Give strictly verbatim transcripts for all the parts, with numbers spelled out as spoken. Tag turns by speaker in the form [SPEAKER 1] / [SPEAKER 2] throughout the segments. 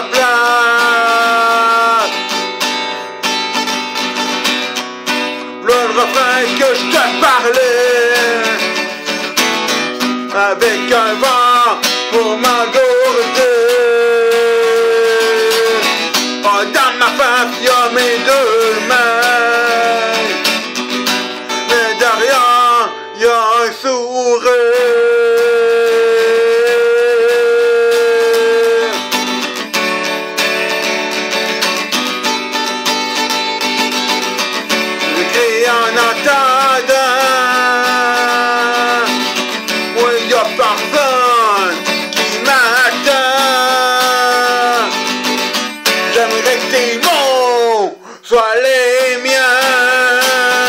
[SPEAKER 1] ma place. Le refrain que je te parlais, avec un vent pour m'engourdir. Oh, dans ma face, y'a mes deux mains, mais derrière, y'a un sourire. J'écris en attendant, oui, y'a personne qui m'attend. J'aimerais que tes mots soient les miens,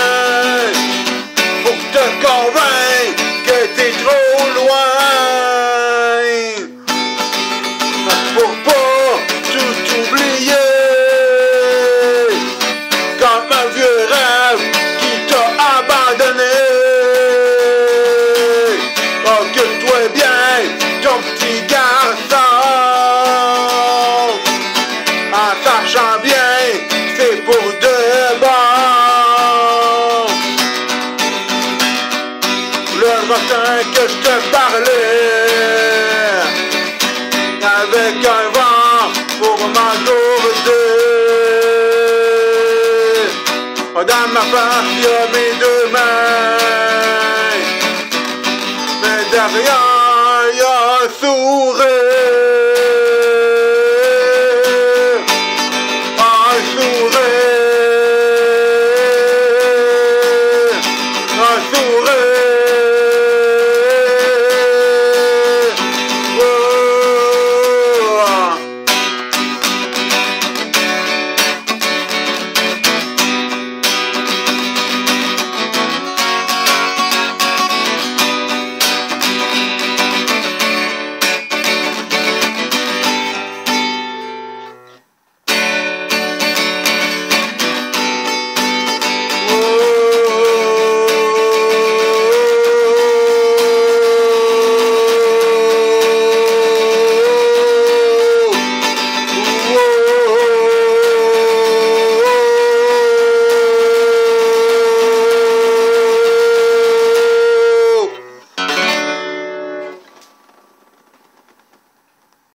[SPEAKER 1] pour te convaincre que t'es trop loin, pour pas tout oublier, comme un vieux rêve qui t'a abandonné. Occupe-toi bien, ton petit garçon, en sachant bien, c'est pour de bon. Le refrain que je te parlais, avec un vent pour m'engourdir. Dans ma face, y'a mes